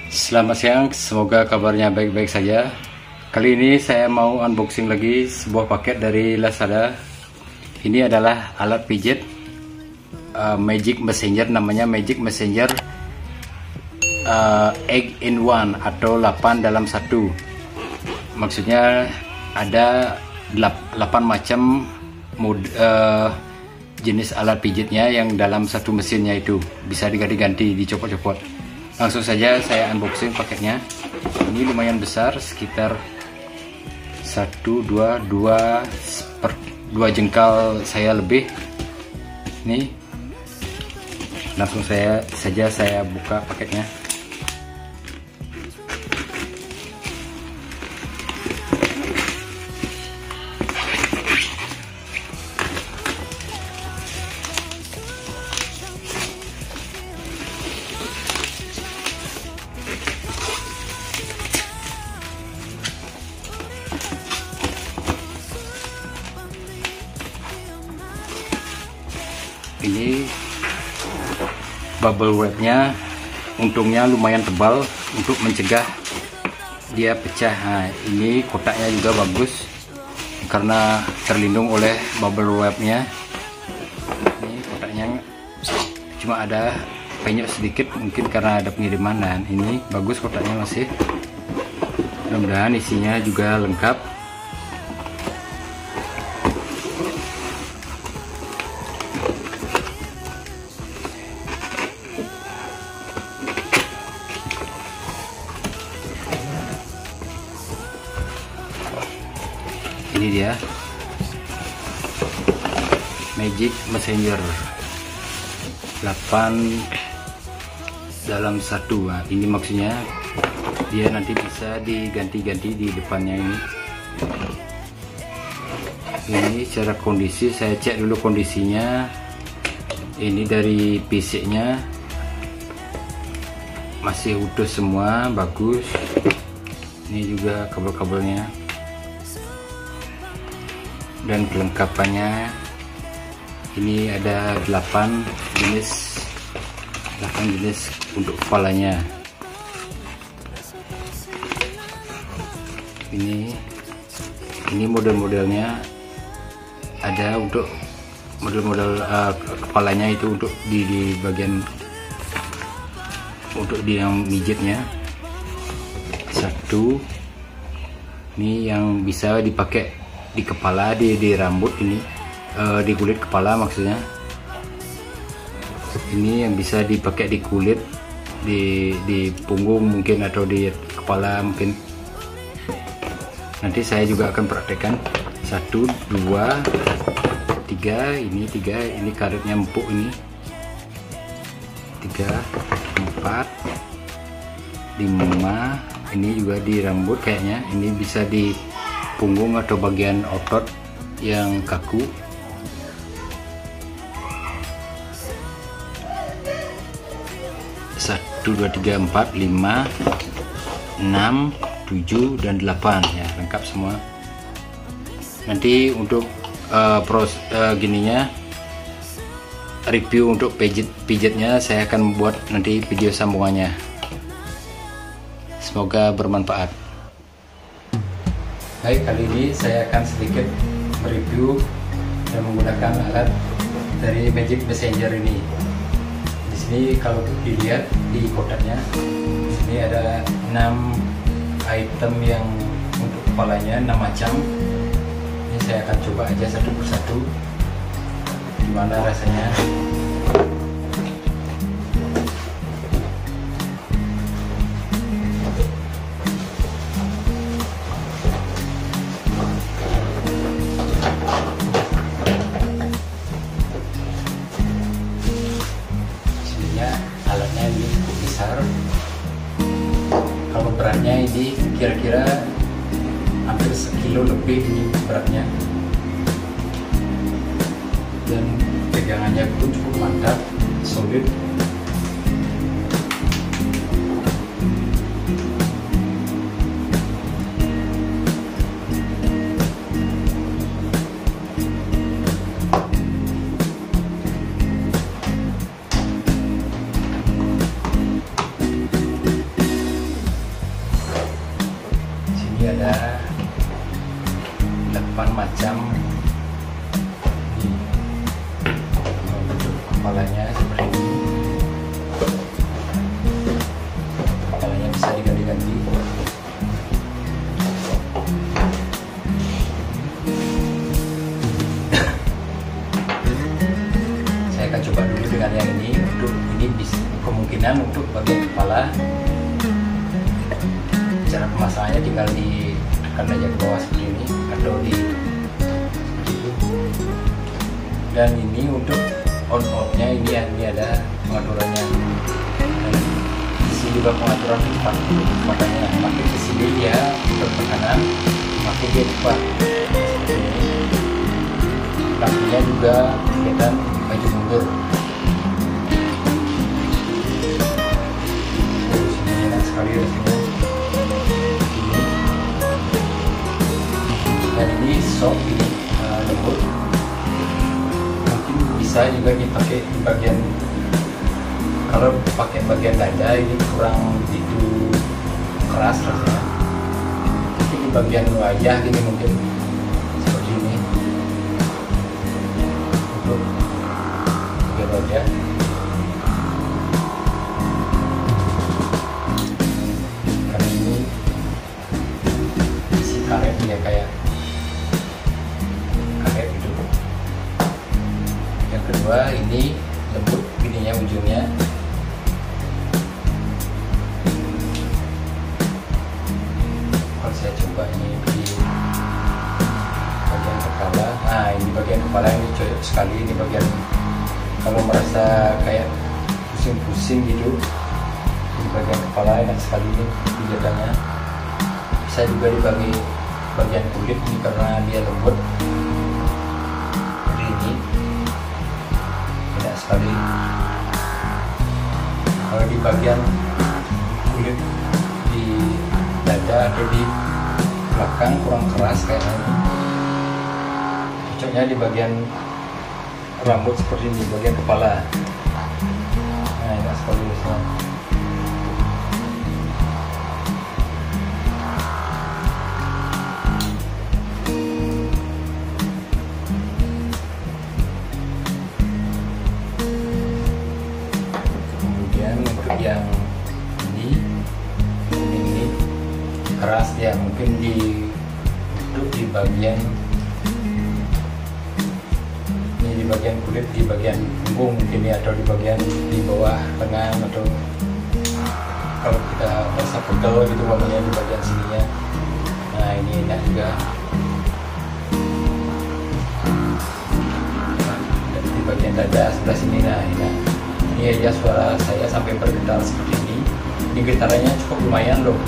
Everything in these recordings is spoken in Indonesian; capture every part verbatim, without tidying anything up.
Selamat siang, semoga kabarnya baik-baik saja. Kali ini saya mau unboxing lagi sebuah paket dari Lazada. Ini adalah alat pijit uh, Magic Messenger, namanya Magic Messenger uh, eight in one atau delapan dalam satu. Maksudnya ada delapan macam mod, uh, jenis alat pijitnya yang dalam satu mesinnya itu bisa diganti-ganti, dicopot-copot. Langsung saja saya unboxing paketnya. Ini lumayan besar, sekitar satu dua dua per dua jengkal saya lebih. Nih, langsung saya saja saya buka paketnya. Ini bubble wrapnya, untungnya lumayan tebal untuk mencegah dia pecah. Nah, ini kotaknya juga bagus karena terlindung oleh bubble wrapnya. Ini kotaknya cuma ada penyok sedikit, mungkin karena ada pengiriman. Dan ini bagus kotaknya masih. Mudah-mudahan isinya juga lengkap. Ini dia Magic Messenger delapan dalam satu. Nah, ini maksudnya dia nanti bisa diganti-ganti di depannya ini. Ini secara kondisi, saya cek dulu kondisinya. Ini dari fisiknya masih utuh semua, bagus. Ini juga kabel-kabelnya dan kelengkapannya. Ini ada delapan jenis delapan jenis untuk kepalanya. Ini ini model-modelnya ada untuk model-model uh, kepalanya itu untuk di, di bagian untuk di yang mijitnya. Satu ini yang bisa dipakai di kepala, di, di rambut ini, uh, di kulit kepala maksudnya. Ini yang bisa dipakai di kulit, di di punggung mungkin, atau di kepala mungkin. Nanti saya juga akan praktekkan. Satu, dua, tiga. Ini tiga. Ini karetnya empuk ini. Tiga, empat, lima. Ini juga di rambut kayaknya. Ini bisa di punggung atau bagian otot yang kaku. Satu, dua, tiga, empat, lima, enam, tujuh, dan delapan ya, lengkap semua. Nanti untuk uh, pros uh, gininya, review untuk pijit pijitnya saya akan buat nanti video sambungannya. Semoga bermanfaat. Baik, kali ini saya akan sedikit mereview dan menggunakan alat dari Magic Messenger ini. Di sini kalau dilihat di kotaknya, di sini ada enam item yang untuk kepalanya, enam macam. Ini saya akan coba aja satu persatu gimana rasanya. Alatnya ini cukup besar. Kalau beratnya ini kira-kira hampir sekilo lebih ini beratnya, dan pegangannya pun cukup mantap, solid. ada delapan macam bentuk kepalanya seperti ini. Kepalanya bisa diganti-ganti. Saya akan coba dulu dengan yang ini. Untuk ini bisa kemungkinan untuk bagian kepala. Cara pemasangannya tinggal ditekan aja ke bawah seperti ini atau di seperti itu. Dan ini untuk on off-nya ini ya, ini ada pengaturannya. Dan di sini juga pengaturan cepat. Makanya makin ke sini dia untuk tekanan, makin dia cepat. Seperti ini. Kakinya juga kelihatan maju mundur. Oh, sini enak sekali ya sini. Dan ini soft, ini uh, lembut. Mungkin bisa juga dipakai di bagian, kalau pakai bagian dada ini kurang begitu keras rasanya. Mungkin di bagian wajah gini mungkin seperti ini untuk bagian wajah. Karena ini isi karet ya kayak kedua ini lembut ininya ujungnya. Kalau saya coba ini di bagian kepala, nah ini bagian kepala ini cocok sekali. Ini bagian kalau merasa kayak pusing-pusing gitu, di bagian kepala enak sekali ini pijatannya. Bisa juga dibagi bagian kulit ini karena dia lembut. Sekali kalau di bagian kulit di dada atau di belakang kurang keras kayak ini, cocoknya di bagian rambut seperti ini, bagian kepala. Nah enak sekali semua. Yang ini ini keras ya, mungkin di untuk di bagian ini di bagian kulit, di bagian punggung mungkin ya, atau di bagian di bawah lengan, atau kalau kita merasa pegel gitu namanya di bagian sininya. Nah ini enak juga. Nah, di bagian dada sebelah sini, nah enak. Ini aja suara saya sampai bergetar seperti ini. Ini getarannya cukup lumayan loh.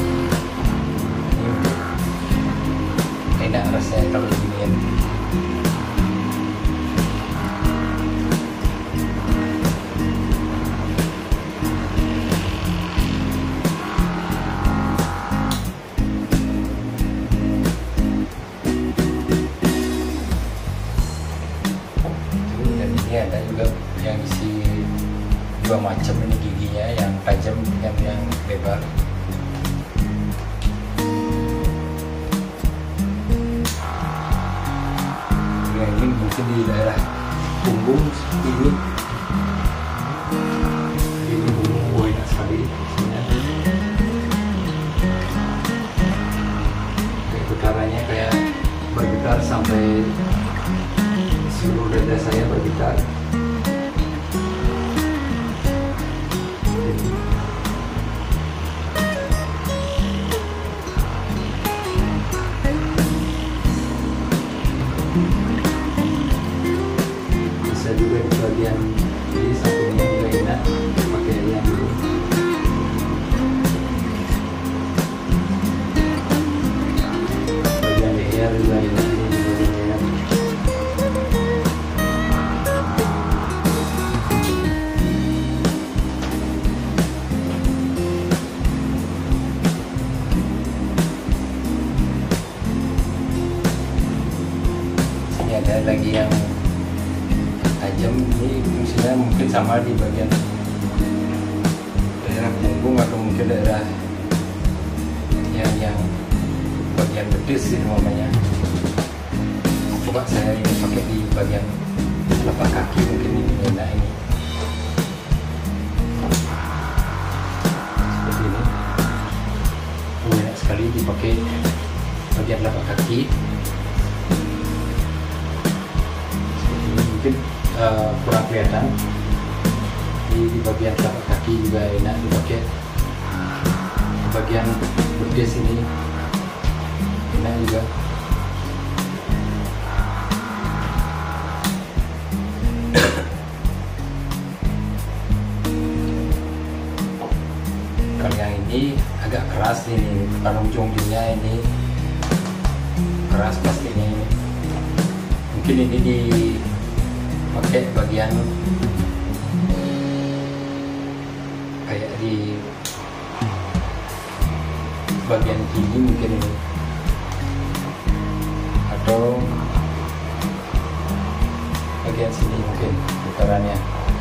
Ini enak rasanya kalau beginian. Dan ini ada juga yang isi dua macam ini giginya, yang tajam dan yang lebar. Nah, ini mungkin di daerah punggung seperti ini. Ini punggung oh, enak sekali. Kayak getarannya kayak bergetar sampai seluruh dada saya bergetar. Bisa juga di bagian ini satunya juga enak pakai yang ini. Bagian leher juga enak. Ada lagi yang tajam, ini fungsinya mungkin sama di bagian daerah punggung atau mungkin daerah yang yang bagian betis ini namanya. Coba saya ini pakai di bagian telapak kaki, mungkin ini enak ini. Seperti ini. Oh, enak sekali dipakai bagian telapak kaki. Seperti ini mungkin uh, kurang kelihatan. Di, di bagian telapak kaki juga enak dipakai. Di bagian betis ini enak juga. Kalau yang ini agak keras nih, pada ujung-ujungnya ini keras pastinya ini. Mungkin ini dipakai bagian kayak di bagian kiri mungkin ini, atau bagian sini mungkin putarannya.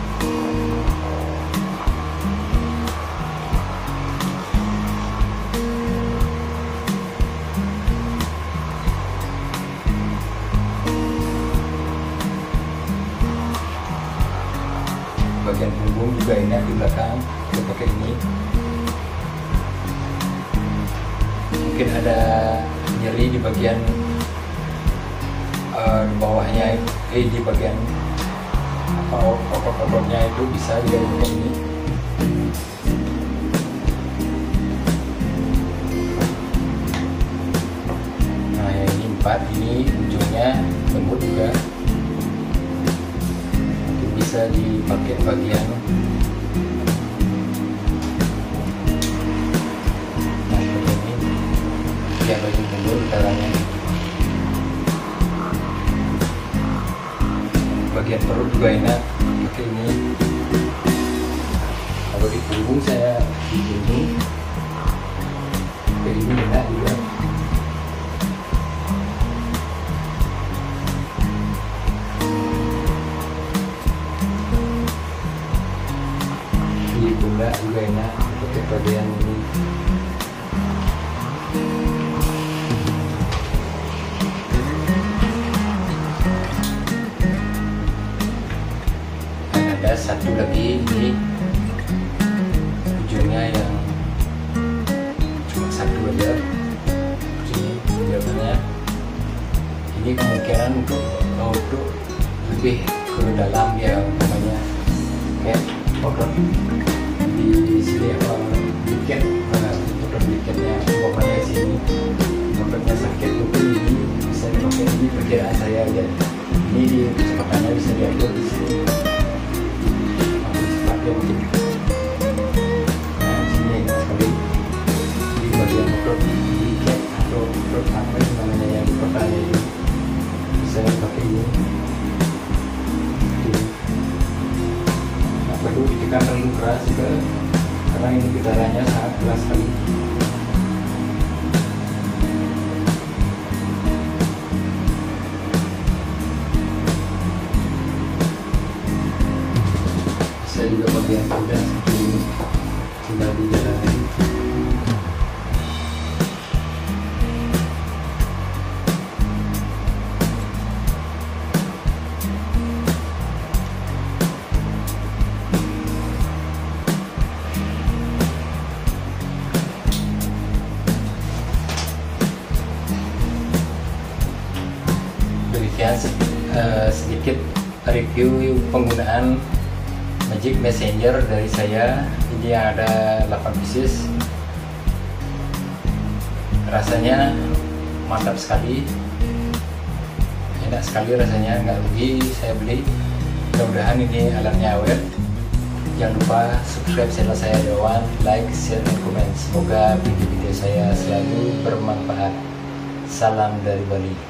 Bagian punggung juga enak di belakang, kita pakai ini. Mungkin ada nyeri di bagian uh, di bawahnya, eh di bagian apa otot-ototnya itu bisa juga pakai ini. Nah yang ini empat, ini ujungnya lembut juga, mungkin bisa dipakai bagian. Ya bagi mundur caranya. Bagian perut juga enak pakai ini. Kalau di punggung saya di sini pakai ini enak juga. Di pundak juga enak pakai bagian ini. Ada satu lagi ini ujungnya yang cuma satu aja, ini jawabannya. Ini kemungkinan untuk untuk lebih ke dalam ya, namanya kayak otot di sini apa bikin mana otot bikinnya pokoknya di sini ototnya sakit, mungkin ini bisa dipakai. Ini perkiraan saya aja, ini di kecepatannya bisa diatur di sini. Nah sini enak sekali di bagian otot diikat atau otot apa yang namanya yang di kotanya itu bisa pakai ini. Nah perlu ditekan terlalu keras juga karena ini getarannya sangat keras sekali. Saya juga bagian mudah seperti ini, tinggal dijalani. Demikian uh, sedikit review penggunaan Magic Messenger dari saya. Ini yang ada delapan pieces. Rasanya mantap sekali, enak sekali rasanya, nggak rugi saya beli. Mudah-mudahan ini alatnya awet. Jangan lupa subscribe channel saya Dewan, like, share, dan komen. Semoga video-video saya selalu bermanfaat. Salam dari Bali.